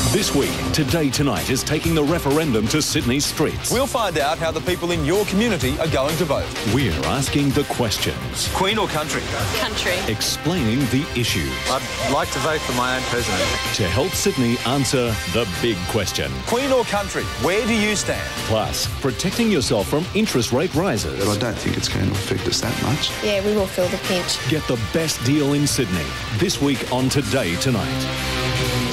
This week, Today Tonight is taking the referendum to Sydney streets. We'll find out how the people in your community are going to vote. We're asking the questions. Queen or country? Country. Explaining the issues. I'd like to vote for my own president. To help Sydney answer the big question. Queen or country? Where do you stand? Plus, protecting yourself from interest rate rises. I don't think it's going to affect us that much. Yeah, we will feel the pinch. Get the best deal in Sydney. This week on Today Tonight.